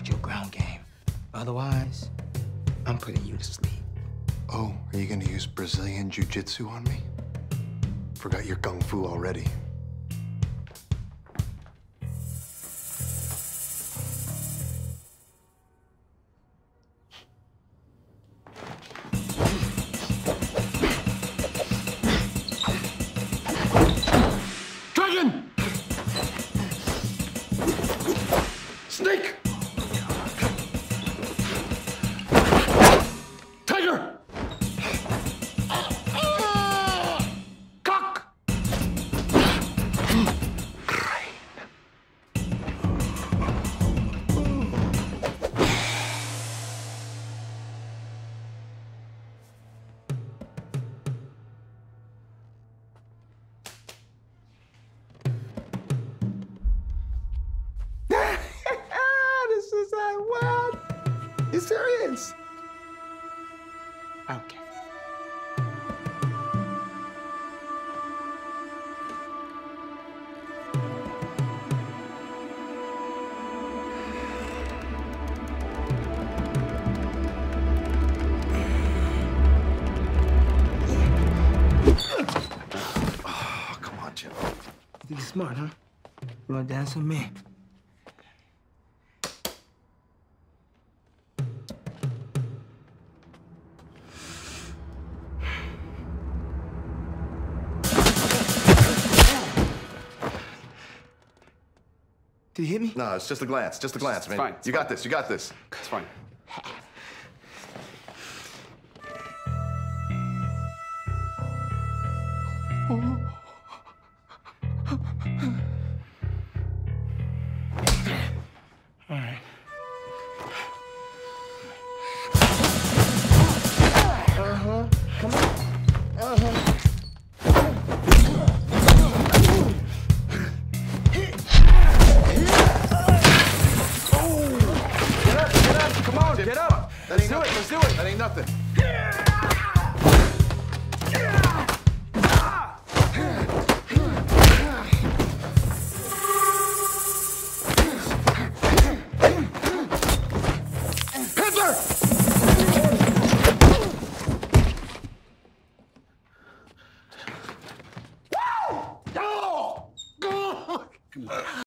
out your ground game. Otherwise, I'm putting you to sleep. Oh, are you gonna use Brazilian jiu-jitsu on me? Forgot your kung fu already. Dragon! Snake! Tiger! Cock! This is like, what? You serious? Okay. Oh, come on, Jim. You think you're smart, huh? You wanna dance with me? Did he hit me? No, it's just a glance, man. fine, it's You got this, you got this. It's fine. All right. Come on. Come on, get up. That ain't Let's do it, nothing. let's do it. That ain't nothing.